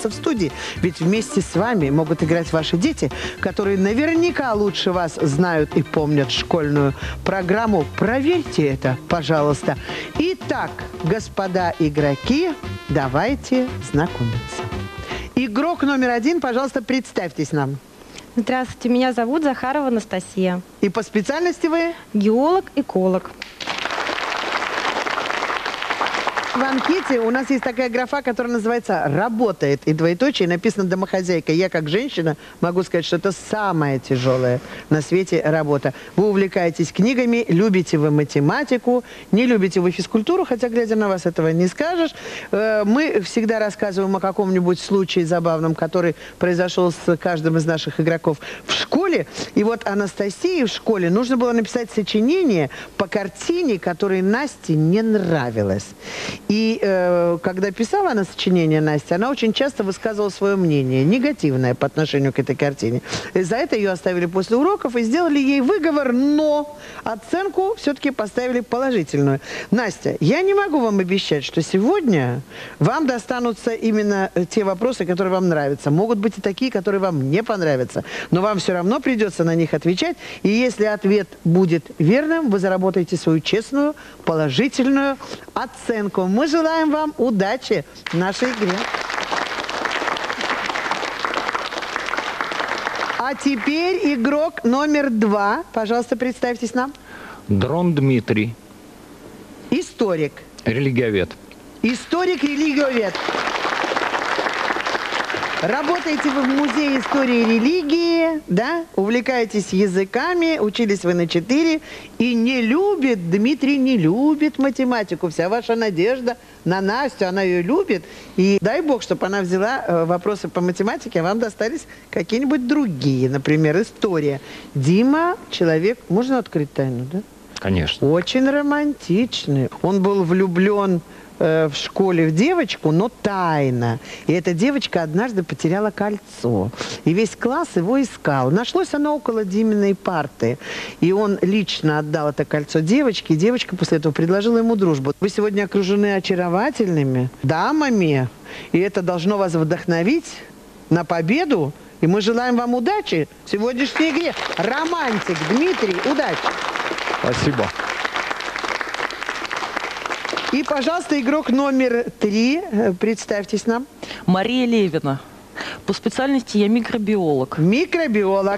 оставаться в студии, ведь вместе с вами могут играть ваши дети, которые наверняка лучше вас знают и помнят школьную программу. Проверьте это, пожалуйста. Итак, господа игроки, давайте знакомиться. Игрок номер 1, пожалуйста, представьтесь нам. Здравствуйте, меня зовут Захарова Анастасия. И по специальности вы? Геолог-эколог. В анкете у нас есть такая графа, которая называется «Работает». И двоеточие написано «Домохозяйка». Я, как женщина, могу сказать, что это самая тяжелая на свете работа. Вы увлекаетесь книгами, любите вы математику, не любите вы физкультуру, хотя, глядя на вас, этого не скажешь. Мы всегда рассказываем о каком-нибудь случае забавном, который произошел с каждым из наших игроков в школе. И вот Анастасии в школе нужно было написать сочинение по картине, которая Насте не нравилась. И когда писала она сочинение Насти, она очень часто высказывала свое мнение, негативное по отношению к этой картине. И за это ее оставили после уроков и сделали ей выговор, но оценку все-таки поставили положительную. Настя, я не могу вам обещать, что сегодня вам достанутся именно те вопросы, которые вам нравятся. Могут быть и такие, которые вам не понравятся. Но вам все равно придется на них отвечать. И если ответ будет верным, вы заработаете свою честную, положительную оценку. Мы желаем вам удачи в нашей игре. А теперь игрок номер 2. Пожалуйста, представьтесь нам. Дрон Дмитрий. Историк. Религиовед. Историк-религиовед. Работаете вы в Музее истории и религии, да? Увлекаетесь языками, учились вы на 4. И не любит, Дмитрий не любит математику. Вся ваша надежда на Настю, она ее любит. И дай бог, чтобы она взяла вопросы по математике, а вам достались какие-нибудь другие. Например, история. Дима человек, можно открыть тайну, да? Конечно. Очень романтичный. Он был влюблен в школе в девочку, но тайно. И эта девочка однажды потеряла кольцо. И весь класс его искал. Нашлось оно около Диминой парты. И он лично отдал это кольцо девочке. И девочка после этого предложила ему дружбу. Вы сегодня окружены очаровательными дамами. И это должно вас вдохновить на победу. И мы желаем вам удачи в сегодняшней игре. Романтик Дмитрий, удачи! Спасибо. И, пожалуйста, игрок номер 3. Представьтесь нам. Мария Левина. По специальности я микробиолог. Микробиолог.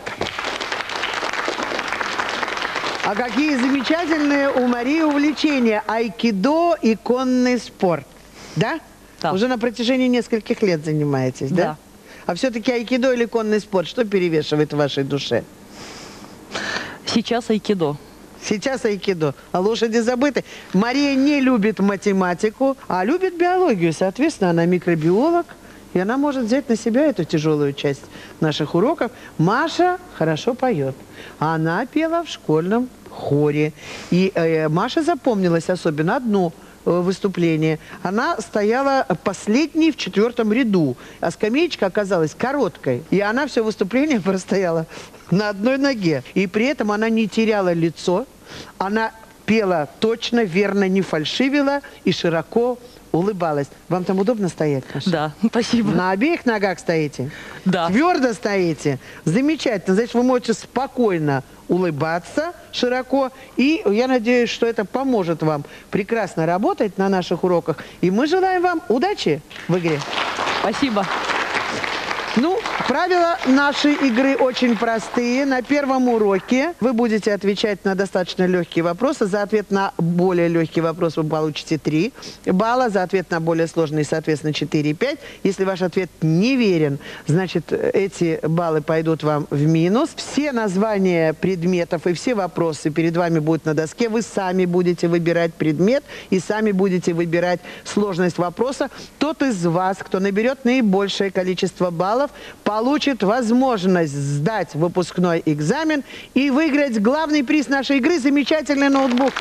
А какие замечательные у Марии увлечения. Айкидо и конный спорт. Да? Да. Уже на протяжении нескольких лет занимаетесь, да? Да. А все-таки айкидо или конный спорт, что перевешивает в вашей душе? Сейчас айкидо. Сейчас айкидо. А лошади забыты. Мария не любит математику, а любит биологию. Соответственно, она микробиолог. И она может взять на себя эту тяжелую часть наших уроков. Маша хорошо поет. Она пела в школьном хоре. И Маша запомнилась особенно одно выступление. Она стояла последней в 4-м ряду. А скамеечка оказалась короткой. И она все выступление простояла на одной ноге. И при этом она не теряла лицо. Она пела точно, верно, не фальшивила и широко улыбалась. Вам там удобно стоять, Маша? Да, спасибо. На обеих ногах стоите? Да. Твердо стоите? Замечательно. Значит, вы можете спокойно улыбаться широко. И я надеюсь, что это поможет вам прекрасно работать на наших уроках. И мы желаем вам удачи в игре. Спасибо. Ну, правила нашей игры очень простые. На первом уроке вы будете отвечать на достаточно легкие вопросы. За ответ на более легкий вопрос вы получите 3 балла. За ответ на более сложный, соответственно, 4 и 5. Если ваш ответ неверен, значит, эти баллы пойдут вам в минус. Все названия предметов и все вопросы перед вами будут на доске. Вы сами будете выбирать предмет и сами будете выбирать сложность вопроса. Тот из вас, кто наберет наибольшее количество баллов, получит возможность сдать выпускной экзамен и выиграть главный приз нашей игры – замечательный ноутбук.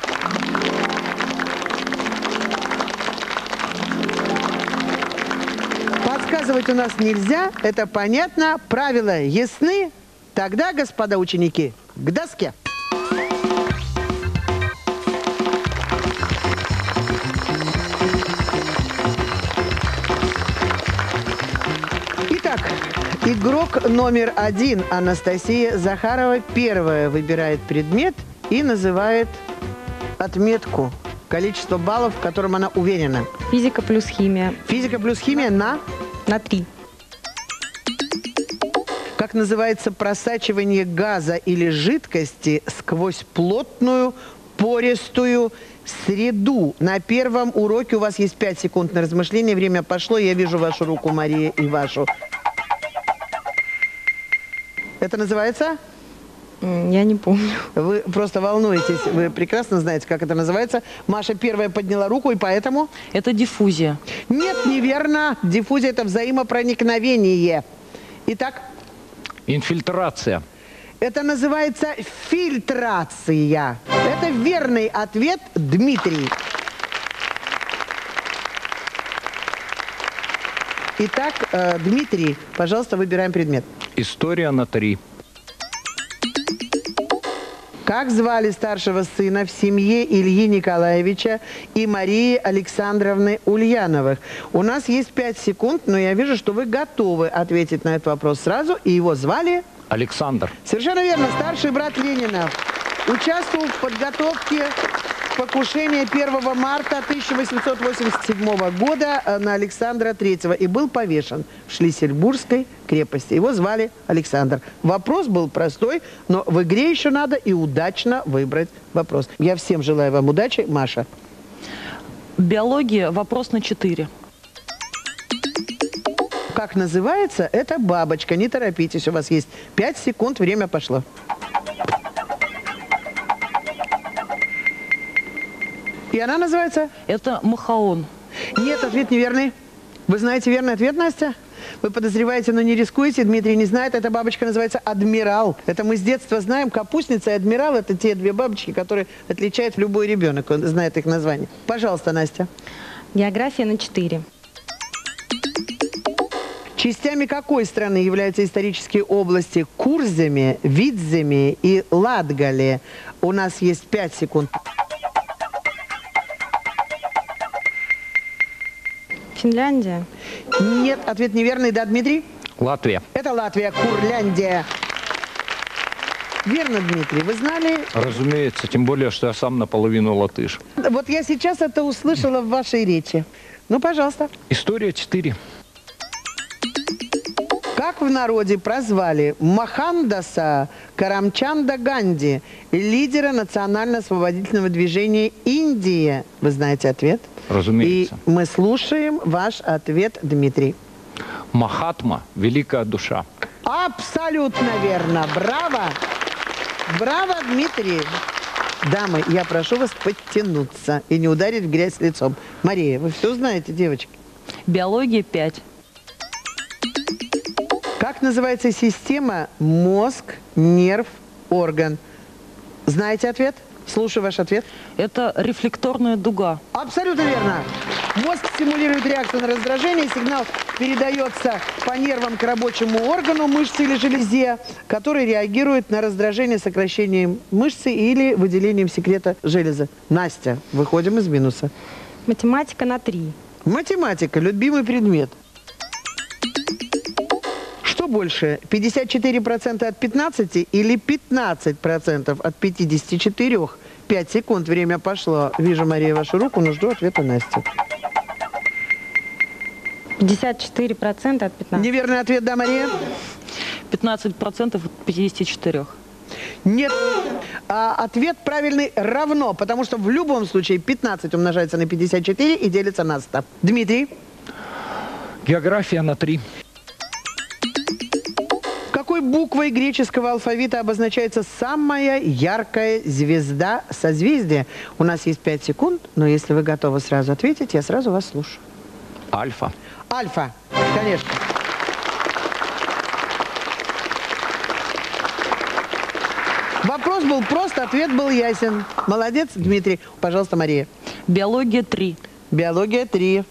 Подсказывать у нас нельзя, это понятно. Правила ясны. Тогда, господа ученики, к доске. Итак, игрок номер 1 Анастасия Захарова первая выбирает предмет и называет отметку, количество баллов, в котором она уверена. Физика плюс химия. Физика плюс химия на... На 3. Как называется просачивание газа или жидкости сквозь плотную, пористую среду? На первом уроке у вас есть 5 секунд на размышление. Время пошло. Я вижу вашу руку, Мария, и вашу. Это называется? Я не помню. Вы просто волнуетесь. Вы прекрасно знаете, как это называется. Маша первая подняла руку, и поэтому... Это диффузия. Нет, неверно. Диффузия – это взаимопроникновение. Итак, Инфильтрация. это называется фильтрация. Это верный ответ, Дмитрий. Итак, Дмитрий, пожалуйста, выбираем предмет. История на 3. Как звали старшего сына в семье Ильи Николаевича и Марии Александровны Ульяновых? У нас есть 5 секунд, но я вижу, что вы готовы ответить на этот вопрос сразу. И его звали? Александр. Совершенно верно, старший брат Ленина. Участвовал в подготовке покушения 1 марта 1887 года на Александра III и был повешен в Шлиссельбургской крепости. Его звали Александр. Вопрос был простой, но в игре еще надо и удачно выбрать вопрос. Я всем желаю вам удачи. Маша. Биология, вопрос на 4. Как называется эта бабочка? Не торопитесь, у вас есть 5 секунд, время пошло. И она называется? Это махаон. Нет, ответ неверный. Вы знаете верный ответ, Настя? Вы подозреваете, но не рискуете. Дмитрий не знает. Эта бабочка называется адмирал. Это мы с детства знаем. Капустница и адмирал – это те две бабочки, которые отличает любой ребенок. Он знает их название. Пожалуйста, Настя. География на 4. Частями какой страны являются исторические области Курземе, Видземе и Латгале? У нас есть 5 секунд. Финляндия. Нет, ответ неверный. Да, Дмитрий? Латвия. Это Латвия, Курляндия. Верно, Дмитрий. Вы знали? Разумеется, тем более, что я сам наполовину латыш. Вот я сейчас это услышала в вашей речи. Ну, пожалуйста. История 4. Как в народе прозвали Мохандаса Карамчанда Ганди, лидера национально-освободительного движения Индии? Вы знаете ответ? Разумеется. И мы слушаем ваш ответ, Дмитрий. Махатма – великая душа. Абсолютно верно. Браво! Браво, Дмитрий! Дамы, я прошу вас подтянуться и не ударить в грязь лицом. Мария, вы все знаете, девочки? Биология 5. Как называется система мозг, нерв, орган? Знаете ответ? Слушаю ваш ответ. Это рефлекторная дуга. Абсолютно верно. Мозг стимулирует реакцию на раздражение, сигнал передается по нервам к рабочему органу, мышце или железе, который реагирует на раздражение сокращением мышцы или выделением секрета железа. Настя, выходим из минуса. Математика на 3. Математика, любимый предмет. Что больше, 54% от 15 или 15% от 54? 5 секунд, время пошло. Вижу, Мария, вашу руку, но жду ответа Насти. 54% от 15. Неверный ответ, да, Мария? 15% от 54. Нет. Ответ правильный равно, потому что в любом случае 15 умножается на 54 и делится на 100. Дмитрий? География на 3. Какой буквой греческого алфавита обозначается самая яркая звезда созвездия? У нас есть 5 секунд, но если вы готовы сразу ответить, я сразу вас слушаю. Альфа. Альфа, конечно. Вопрос был прост, ответ был ясен. Молодец, Дмитрий. Пожалуйста, Мария. Биология 3. Биология 3.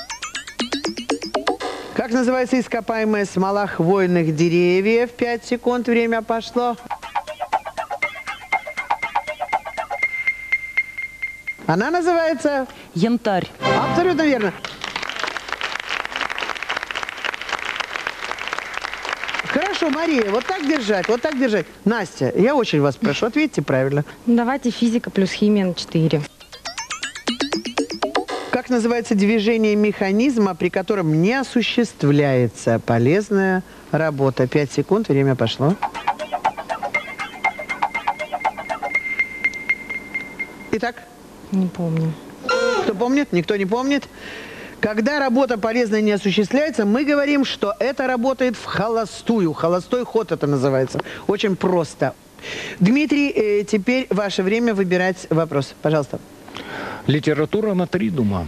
Как называется ископаемая смола хвойных деревьев? 5 секунд, время пошло. Она называется? Янтарь. Абсолютно верно. Хорошо, Мария, вот так держать, вот так держать. Настя, я очень вас прошу, ответьте правильно. Давайте физика плюс химия на 4. Как называется движение механизма, при котором не осуществляется полезная работа? 5 секунд, время пошло. Итак, Не помню. кто помнит? Никто не помнит. Когда работа полезная не осуществляется, мы говорим, что это работает в холостую. Холостой ход это называется. Очень просто. Дмитрий, теперь ваше время выбирать вопрос. Пожалуйста. Литература на 3, думаю.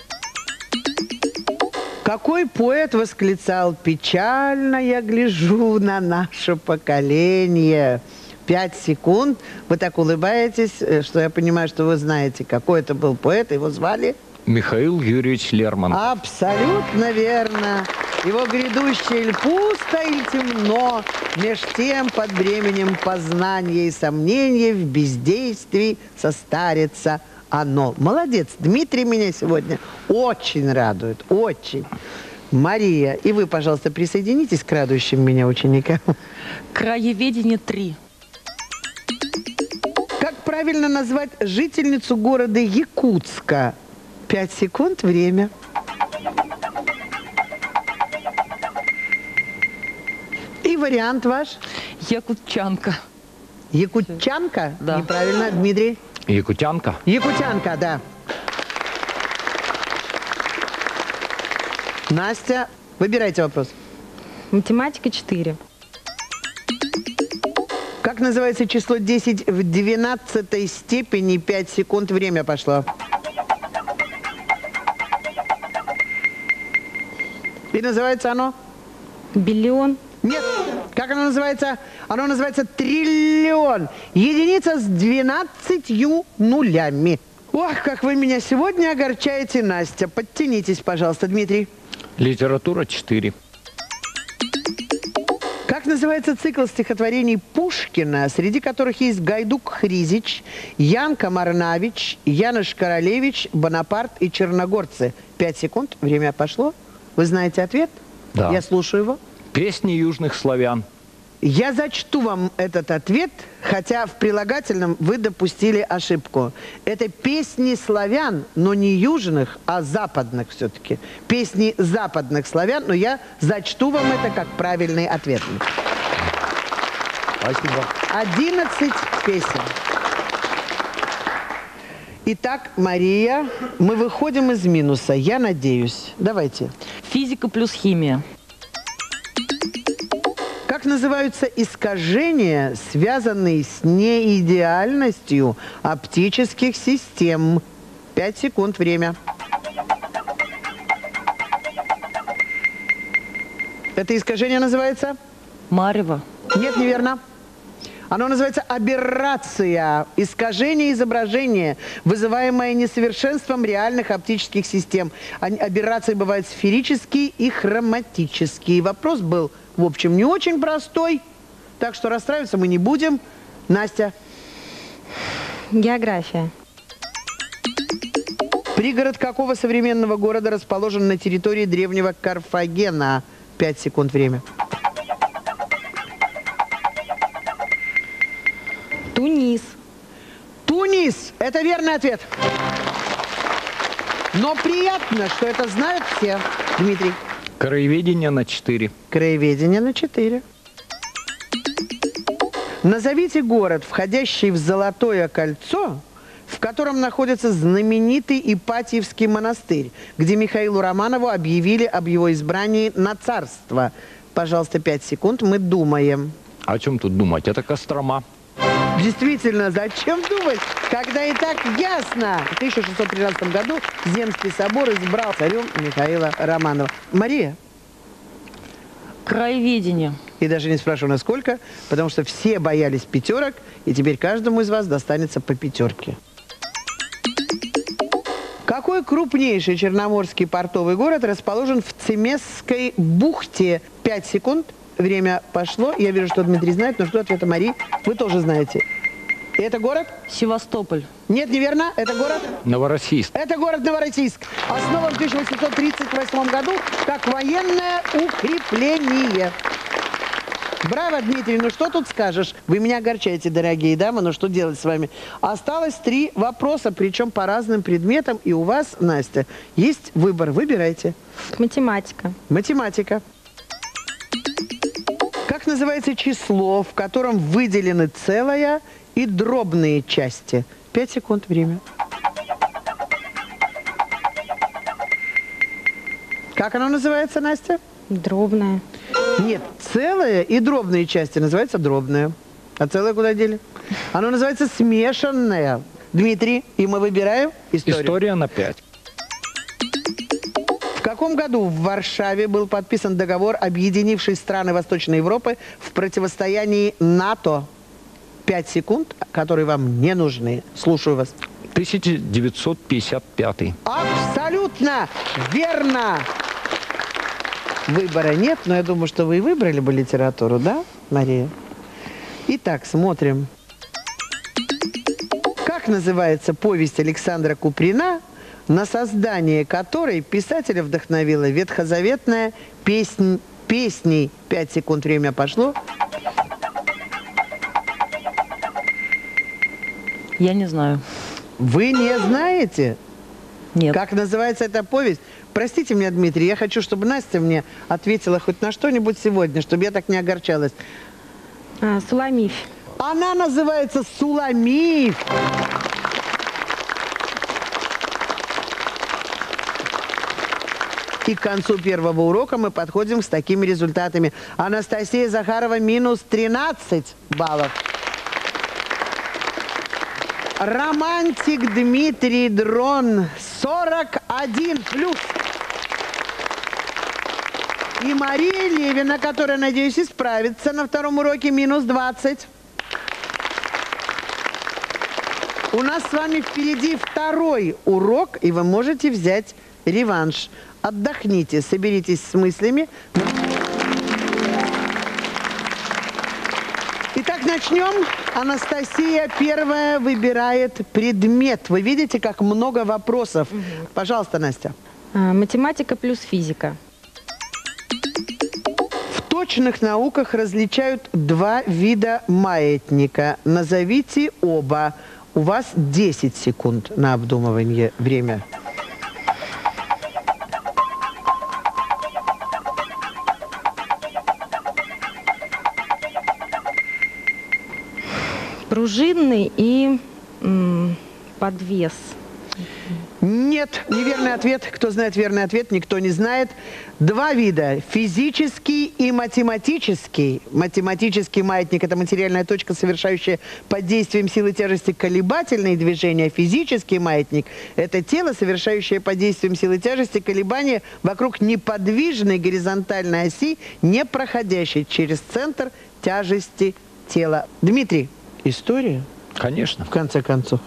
Какой поэт восклицал: «Печально я гляжу на наше поколение»? 5 секунд. Вы так улыбаетесь, что я понимаю, что вы знаете, какой это был поэт. Его звали? Михаил Юрьевич Лермонтов. Абсолютно верно. Его грядущее иль пусто, иль темно, меж тем под бременем познания и сомнения в бездействии состарится оно. Молодец. Дмитрий меня сегодня очень радует. Очень. Мария, и вы, пожалуйста, присоединитесь к радующим меня ученикам. Краеведение 3. Как правильно назвать жительницу города Якутска? 5 секунд, время. И вариант ваш? Якутчанка. Якутчанка? Да. Неправильно, Дмитрий? Якутянка. Якутянка, да. Настя, выбирайте вопрос. Математика 4. Как называется число 10 в 12 степени? 5 секунд, время пошло. И называется оно? Биллион. Нет. Как оно называется? Оно называется триллион. Единица с 12 нулями. Ох, как вы меня сегодня огорчаете, Настя. Подтянитесь, пожалуйста, Дмитрий. Литература 4. Как называется цикл стихотворений Пушкина, среди которых есть Гайдук Хризич, Ян Комарнавич, Яныш Королевич, Бонапарт и Черногорцы? 5 секунд, время пошло. Вы знаете ответ? Да. Я слушаю его. Песни южных славян. Я зачту вам этот ответ, хотя в прилагательном вы допустили ошибку. Это песни славян, но не южных, а западных все-таки. Песни западных славян, но я зачту вам это как правильный ответ. Спасибо. 11 песен. Итак, Мария, мы выходим из минуса, я надеюсь. Давайте. Физика плюс химия. Как называются искажения, связанные с неидеальностью оптических систем? 5 секунд, время. Это искажение называется? Марево. Нет, неверно. Оно называется аберрация, искажение изображения, вызываемое несовершенством реальных оптических систем. Аберрации бывают сферические и хроматические. Вопрос был, в общем, не очень простой, так что расстраиваться мы не будем. Настя. География. Пригород какого современного города расположен на территории древнего Карфагена? 5 секунд, время. Тунис. Тунис. Это верный ответ. Но приятно, что это знают все. Дмитрий. Краеведение на 4. Краеведение на 4. Назовите город, входящий в Золотое кольцо, в котором находится знаменитый Ипатьевский монастырь, где Михаилу Романову объявили об его избрании на царство. Пожалуйста, 5 секунд, мы думаем. О чем тут думать? Это Кострома. Действительно, зачем думать, когда и так ясно? В 1613 году Земский собор избрал царем Михаила Романова. Мария. Краеведение. И даже не спрашиваю, насколько, потому что все боялись пятерок, и теперь каждому из вас достанется по 5. Какой крупнейший черноморский портовый город расположен в Цемесской бухте? 5 секунд. Время пошло. Я вижу, что Дмитрий знает, но жду ответа Марии. Вы тоже знаете. И это город? Севастополь. Нет, неверно. Это город? Новороссийск. Это город Новороссийск. Основан в 1838 году как военное укрепление. Браво, Дмитрий. Ну что тут скажешь? Вы меня огорчаете, дорогие дамы, но что делать с вами? Осталось 3 вопроса, причем по разным предметам. И у вас, Настя, есть выбор. Выбирайте. Математика. Математика. Как называется число, в котором выделены целая и дробные части? 5 секунд, время. Как оно называется, Настя? Дробная. Нет, целая и дробные части называется дробная. А целое куда дели? Оно называется смешанное. Дмитрий, и мы выбираем историю. История на 5. В каком году в Варшаве был подписан договор, объединивший страны Восточной Европы в противостоянии НАТО? 5 секунд, которые вам не нужны. Слушаю вас. 1955. Абсолютно верно! Выбора нет, но я думаю, что вы и выбрали бы литературу, да, Мария? Итак, смотрим. Как называется повесть Александра Куприна, на создание которой писателя вдохновила ветхозаветная песней? 5 секунд, время пошло. Я не знаю. Вы не знаете? Нет. Как называется эта повесть? Простите меня, Дмитрий, я хочу, чтобы Настя мне ответила хоть на что-нибудь сегодня, чтобы я так не огорчалась. Суламифь. Она называется «Суламифь». И к концу первого урока мы подходим с такими результатами. Анастасия Захарова минус 13 баллов. Романтик Дмитрий Дрон 41 плюс. И Мария Левина, которая, надеюсь, исправится на втором уроке, минус 20. У нас с вами впереди второй урок, и вы можете взять реванш. Отдохните, соберитесь с мыслями. Итак, начнем. Анастасия первая выбирает предмет. Вы видите, как много вопросов. Пожалуйста, Настя. Математика плюс физика. В точных науках различают 2 вида маятника. Назовите оба. У вас 10 секунд на обдумывание. Время. Пружинный и подвес. Нет, неверный ответ. Кто знает верный ответ, никто не знает. 2 вида. Физический и математический. Математический маятник – это материальная точка, совершающая под действием силы тяжести колебательные движения. Физический маятник – это тело, совершающее под действием силы тяжести колебания вокруг неподвижной горизонтальной оси, не проходящей через центр тяжести тела. Дмитрий, история? Конечно. В конце концов.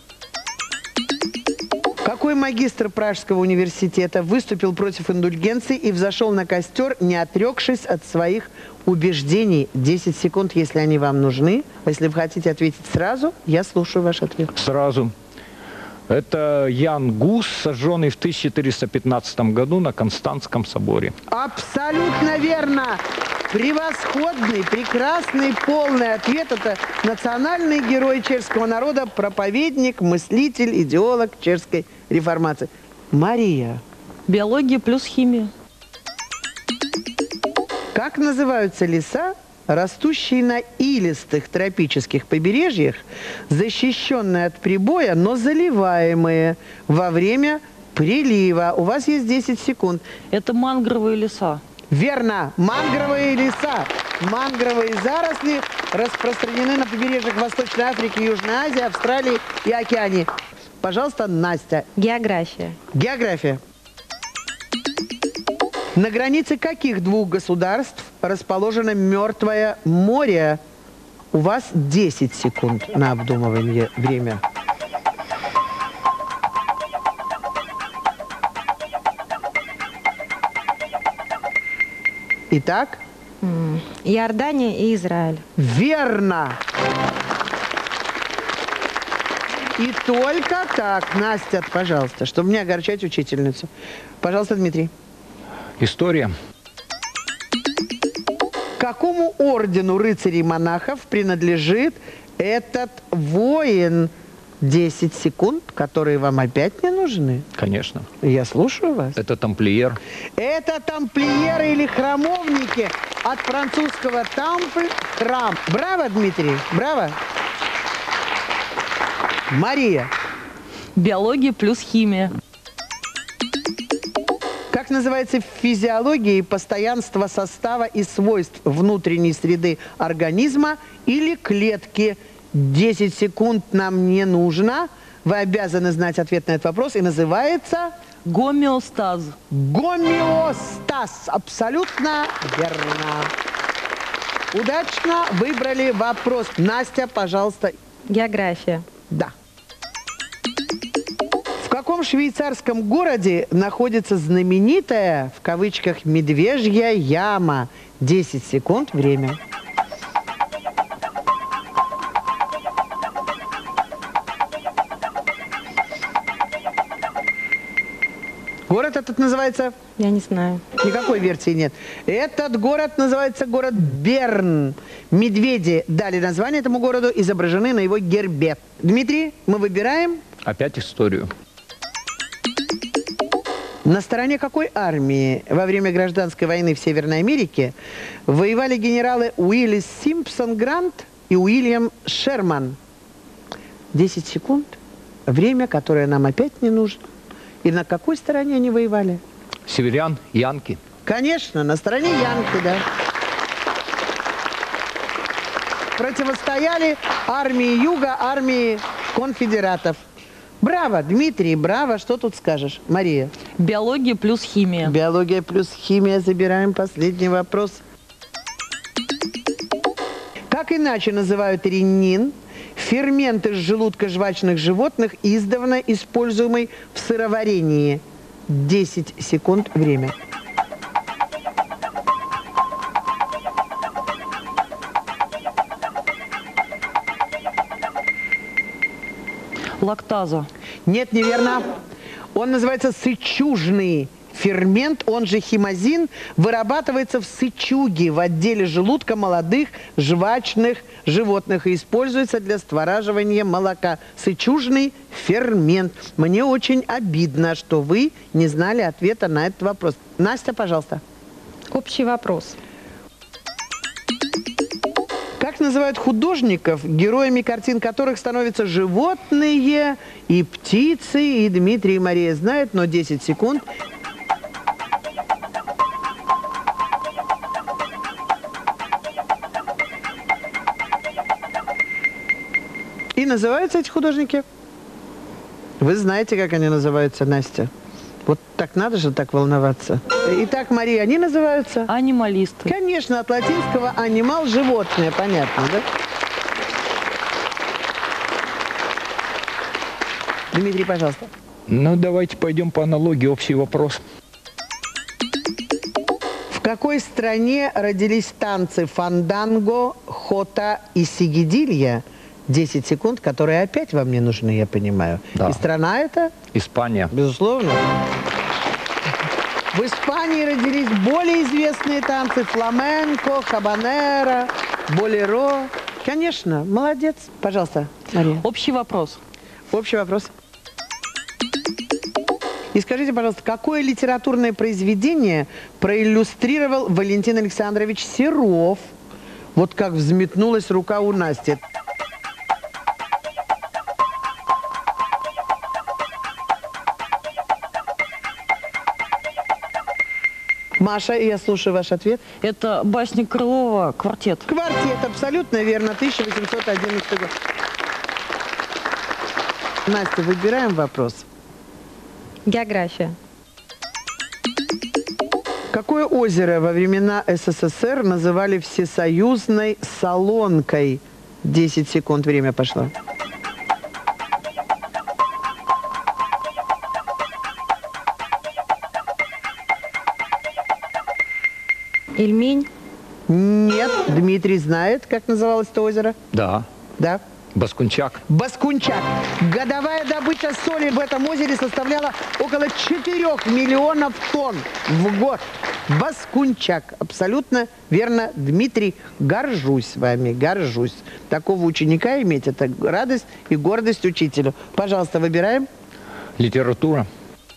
Какой магистр Пражского университета выступил против индульгенции и взошел на костер, не отрекшись от своих убеждений? 10 секунд, если они вам нужны. Если вы хотите ответить сразу, я слушаю ваш ответ. Сразу. Это Ян Гус, сожженный в 1415 году на Константском соборе. Абсолютно верно! Превосходный, прекрасный, полный ответ. Это национальный герой чешского народа, проповедник, мыслитель, идеолог чешской реформации. Мария. Биология плюс химия. Как называются леса, растущие на илистых тропических побережьях, защищенные от прибоя, но заливаемые во время прилива? У вас есть 10 секунд. Это мангровые леса. Верно, мангровые леса. Мангровые заросли распространены на побережьях Восточной Африки, Южной Азии, Австралии и Океании. Пожалуйста, Настя. География. География. На границе каких 2 государств расположено Мертвое море? У вас 10 секунд на обдумывание. Время. Итак? Иордания и Израиль. Верно! И только так. Настя, пожалуйста, чтобы не огорчать учительницу. Пожалуйста, Дмитрий. История. какому ордену рыцарей-монахов принадлежит этот воин? 10 секунд, которые вам опять не нужны. Конечно. Я слушаю вас. Это тамплиер. Это тамплиеры или храмовники от французского «тампль» – храм. Браво, Дмитрий, браво. Мария, Биология плюс химия. как называется в физиологии постоянство состава и свойств внутренней среды организма или клетки? 10 секунд нам не нужно. Вы обязаны знать ответ на этот вопрос. И называется Гомеостаз. гомеостаз. Абсолютно верно. Удачно выбрали вопрос. Настя, пожалуйста. География. Да. В каком швейцарском городе находится знаменитая, в кавычках, медвежья яма? 10 секунд, время. Город этот называется... Я не знаю. Никакой версии нет. Этот город называется город Берн. Медведи дали название этому городу, изображены на его гербе. Дмитрий, мы выбираем. Опять историю. На стороне какой армии во время гражданской войны в Северной Америке воевали генералы Уиллис Симпсон Грант и Уильям Шерман? 10 секунд. Время, которое нам опять не нужно. И на какой стороне они воевали? Северян, янки. Конечно, на стороне Янки, да. Противостояли армии Юга, армии конфедератов. Браво, Дмитрий, браво. Что тут скажешь, Мария? Биология плюс химия. Биология плюс химия. Забираем последний вопрос. Как иначе называют ренин, фермент из желудка жвачных животных, издавна используемый в сыроварении? 10 секунд, время. Лактаза. Нет, неверно. Он называется сычужный фермент, он же химозин, вырабатывается в сычуге, в отделе желудка молодых жвачных животных и используется для створаживания молока. Сычужный фермент. Мне очень обидно, что вы не знали ответа на этот вопрос. Настя, пожалуйста. Общий вопрос. Как называют художников, героями картин которых становятся животные и птицы? И Дмитрий и Мария знают, но 10 секунд. И называются эти художники? Вы знаете, как они называются, Настя? Вот так надо же так волноваться. Итак, Мария, они называются? Анималисты. Конечно, от латинского «анимал» – животное, понятно, да? Дмитрий, пожалуйста. Ну, давайте пойдем по аналогии, общий вопрос. В какой стране родились танцы фанданго, хота и сигидилья? 10 секунд, которые опять вам не нужны, я понимаю. Да. И страна это? Испания. Безусловно. В Испании родились более известные танцы фламенко, хабанера, болеро. Конечно, молодец. Пожалуйста, Мария. Общий вопрос. Общий вопрос. И скажите, пожалуйста, какое литературное произведение проиллюстрировал Валентин Александрович Серов? Вот как взметнулась рука у Насти. Маша, я слушаю ваш ответ. Это басня Крылова, квартет. Квартет, абсолютно верно, 1811 год. Настя, выбираем вопрос. География. Какое озеро во времена СССР называли всесоюзной солонкой? 10 секунд, время пошло. Ильмень. Нет, Дмитрий знает, как называлось это озеро? Да. Да. Баскунчак. Баскунчак. Годовая добыча соли в этом озере составляла около 4 миллионов тонн в год. Баскунчак. Абсолютно верно, Дмитрий. Горжусь вами, горжусь. Такого ученика иметь – это радость и гордость учителю. Пожалуйста, выбираем. Литература.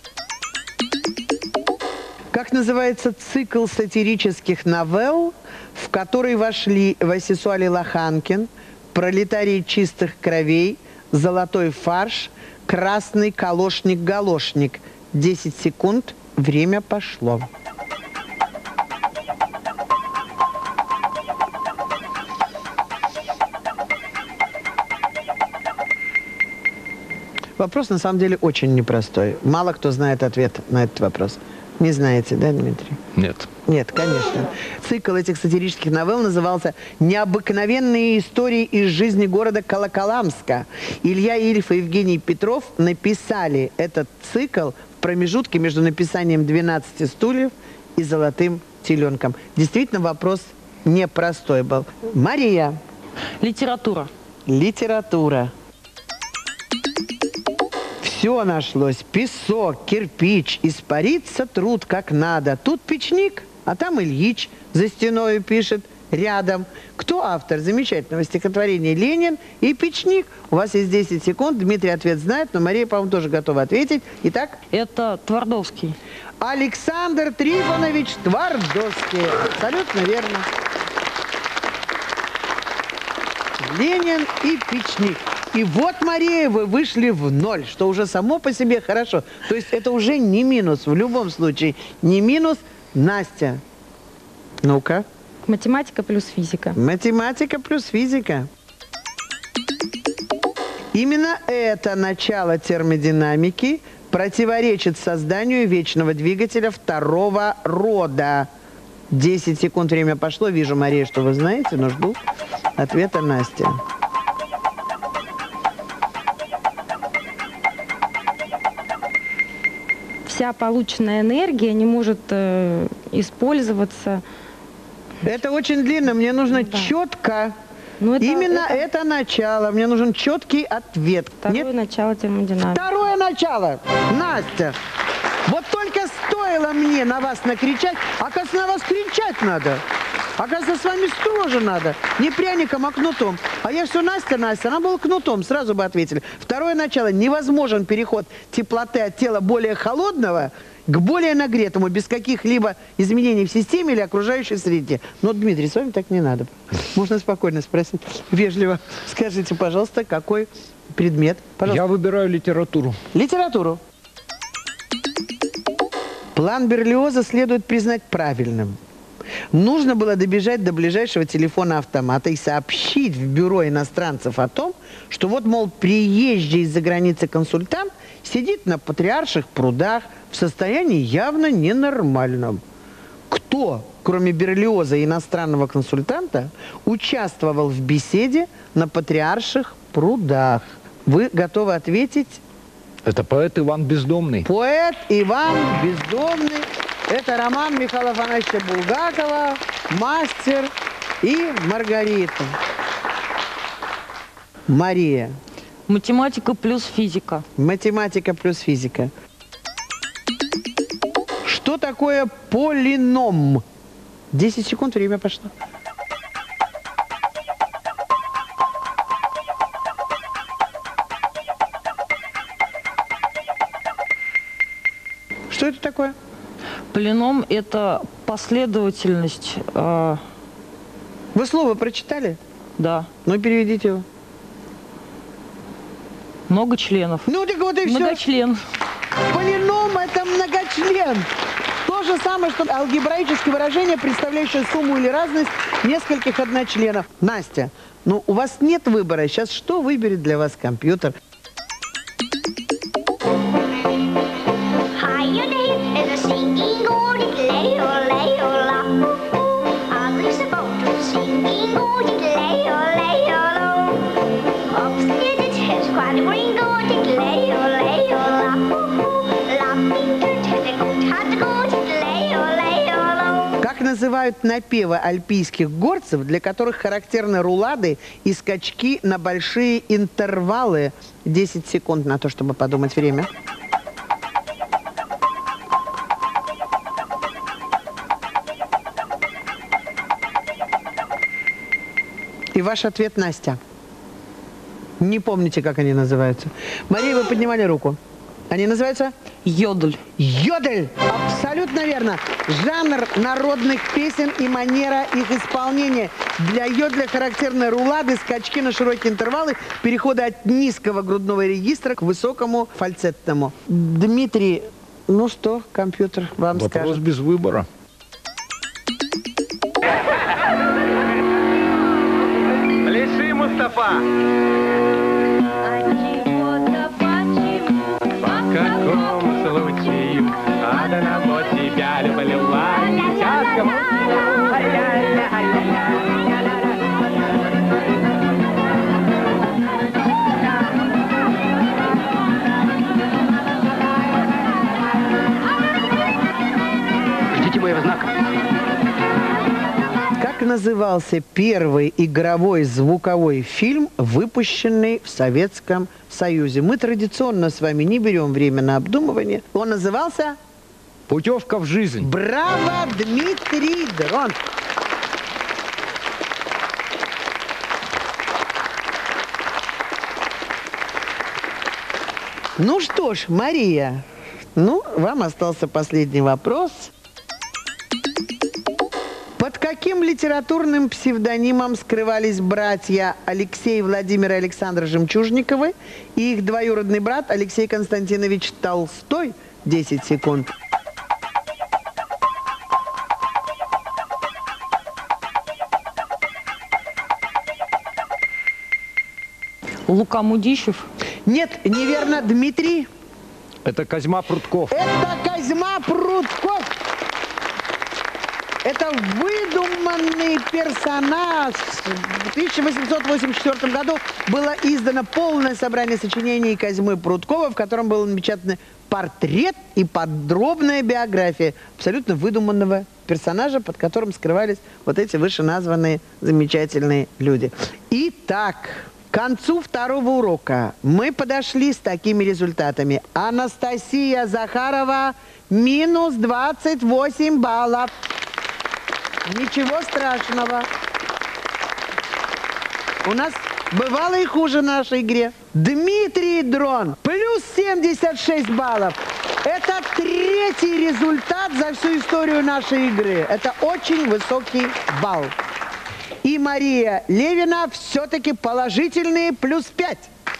Как называется цикл сатирических новелл, в который вошли Васисуали Лоханкин, Пролетарий чистых кровей, Золотой фарш, Красный калошник-галошник? 10 секунд. Время пошло. Вопрос на самом деле очень непростой. Мало кто знает ответ на этот вопрос. Не знаете, да, Дмитрий? Нет. Нет, конечно. Цикл этих сатирических новелл назывался «Необыкновенные истории из жизни города Колоколамска». Илья Ильф и Евгений Петров написали этот цикл в промежутке между написанием «12 стульев» и «Золотым теленком». Действительно, вопрос непростой был. Мария. Литература. Литература. Все нашлось. Песок, кирпич, испарится труд как надо. Тут печник, а там Ильич за стеною пишет рядом. Кто автор замечательного стихотворения «Ленин» и «Печник»? У вас есть 10 секунд. Дмитрий ответ знает, но Мария, по-моему, тоже готова ответить. Итак, Это Твардовский. Александр Трифонович Твардовский. Абсолютно верно. «Ленин» и «Печник». И вот, Мария, вы вышли в ноль, что уже само по себе хорошо. То есть это уже не минус, в любом случае. Не минус. Настя. Ну-ка. Математика плюс физика. Математика плюс физика. Именно это начало термодинамики противоречит созданию вечного двигателя второго рода. 10 секунд, время пошло. Вижу, Мария, что вы знаете, но жду ответа Насти. Вся полученная энергия не может использоваться. Это очень длинно, мне нужно Да. четко. Ну, Именно это начало. Мне нужен четкий ответ. Второе Нет? начало термодинамики. Второе начало. Настя. Вот только стоило мне на вас накричать. Оказывается, на вас кричать надо. Оказывается, с вами строже надо. Не пряником, а кнутом. А я все Настя, Настя. Она была кнутом, сразу бы ответили. Второе начало. Невозможен переход теплоты от тела более холодного к более нагретому, без каких-либо изменений в системе или окружающей среде. Но, Дмитрий, с вами так не надо. Можно спокойно спросить, вежливо. Скажите, пожалуйста, какой предмет? Пожалуйста. Я выбираю литературу. Литературу. План Берлиоза следует признать правильным. Нужно было добежать до ближайшего телефона-автомата и сообщить в бюро иностранцев о том, что вот, мол, приезжий из-за границы консультант сидит на Патриарших прудах в состоянии явно ненормальном. Кто, кроме Берлиоза и иностранного консультанта, участвовал в беседе на Патриарших прудах? Вы готовы ответить? Это поэт Иван Бездомный. Поэт Иван Бездомный. Это роман Михаила Афанасьевича Булгакова «Мастер и Маргарита». Мария. Математика плюс физика. Математика плюс физика. Что такое полином? 10 секунд, время пошло. Что это такое? Полином – это последовательность, Вы слово прочитали? да, Ну, переведите его. много членов. Ну, так вот и все. Многочлен. Полином – это многочлен. То же самое, что алгебраическое выражение, представляющее сумму или разность нескольких одночленов. Настя, ну у вас нет выбора. Сейчас что выберет для вас компьютер? называют напевы альпийских горцев, для которых характерны рулады и скачки на большие интервалы? 10 секунд на то, чтобы подумать. Время. И ваш ответ, Настя. Не помните, как они называются. Мария, вы поднимали руку. Они называются? Йодль. Йодель! Абсолютно верно. Жанр народных песен и манера их исполнения. Для йодля характерны рулады, скачки на широкие интервалы, переходы от низкого грудного регистра к высокому фальцетному. Дмитрий, ну что, компьютер вам Вопрос скажет? без выбора. Леши, Мустафа! По какому случаю одного тебя люблю, а сейчас кому... Ждите моего знака. Как назывался первый игровой звуковой фильм, выпущенный в Советском Союзе? Мы традиционно с вами не берем время на обдумывание. Он назывался... Путевка в жизнь. Браво, Дмитрий Дрон! Ну что ж, Мария, вам остался последний вопрос. Под каким литературным псевдонимом скрывались братья Алексей, Владимир и Александр Жемчужниковы и их двоюродный брат Алексей Константинович Толстой? 10 секунд. Лука Мудищев. Нет, неверно, Дмитрий. Это Козьма Прутков. Это Козьма Прутков. Это выдуманный персонаж. В 1884 году было издано полное собрание сочинений Козьмы Пруткова, в котором был напечатан портрет и подробная биография абсолютно выдуманного персонажа, под которым скрывались вот эти вышеназванные замечательные люди. Итак, к концу второго урока мы подошли с такими результатами. Анастасия Захарова минус 28 баллов. Ничего страшного. У нас бывало и хуже в нашей игре. Дмитрий Дрон плюс 76 баллов. Это третий результат за всю историю нашей игры. Это очень высокий балл. И Мария Левина все-таки положительные плюс 5.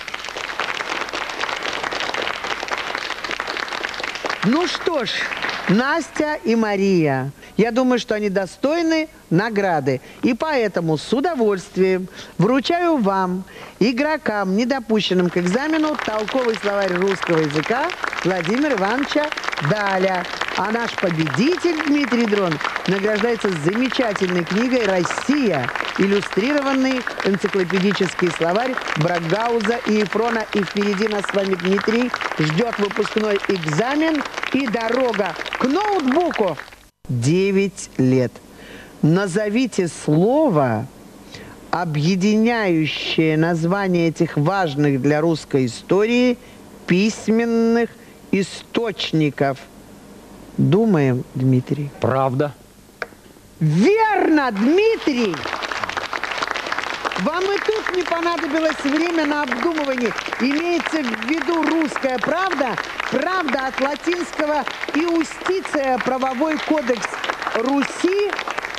Ну что ж, Настя и Мария, я думаю, что они достойны награды. И поэтому с удовольствием вручаю вам, игрокам, недопущенным к экзамену, толковый словарь русского языка Владимира Ивановича Даля. А наш победитель Дмитрий Дрон награждается замечательной книгой «Россия. Иллюстрированный энциклопедический словарь Брагауза и Ефрона». И впереди нас с вами, Дмитрий, ждет выпускной экзамен и дорога к ноутбуку. 9 лет. Назовите слово, объединяющее название этих важных для русской истории письменных источников. Думаем, Дмитрий. Правда. Верно, Дмитрий! Вам и тут не понадобилось время на обдумывание. Имеется в виду русская правда, правда от латинского «иустиция», правовой кодекс Руси,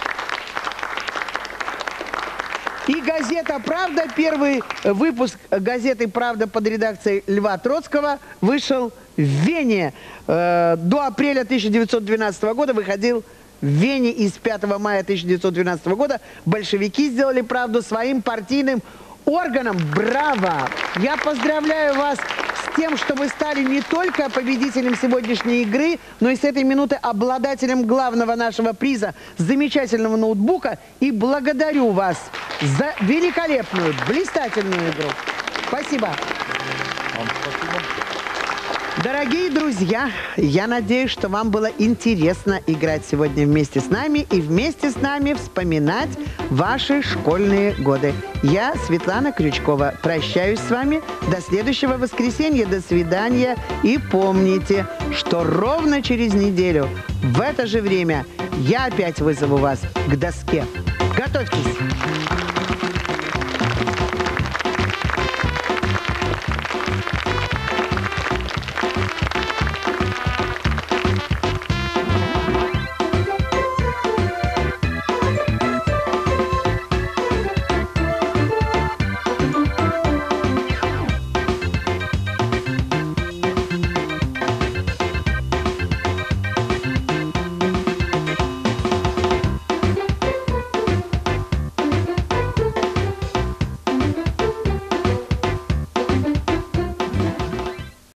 и газета «Правда». Первый выпуск газеты «Правда» под редакцией Льва Троцкого вышел в Вене. До апреля 1912 года выходил в Вене, и с 5 мая 1912 года большевики сделали «Правду» своим партийным органом. Браво! Я поздравляю вас с тем, что вы стали не только победителем сегодняшней игры, но и с этой минуты обладателем главного нашего приза, замечательного ноутбука. И благодарю вас за великолепную, блистательную игру. Спасибо. Вам спасибо. Дорогие друзья, я надеюсь, что вам было интересно играть сегодня вместе с нами и вместе с нами вспоминать ваши школьные годы. Я, Светлана Крючкова, прощаюсь с вами до следующего воскресенья. До свидания. И помните, что ровно через неделю в это же время я опять вызову вас к доске. Готовьтесь!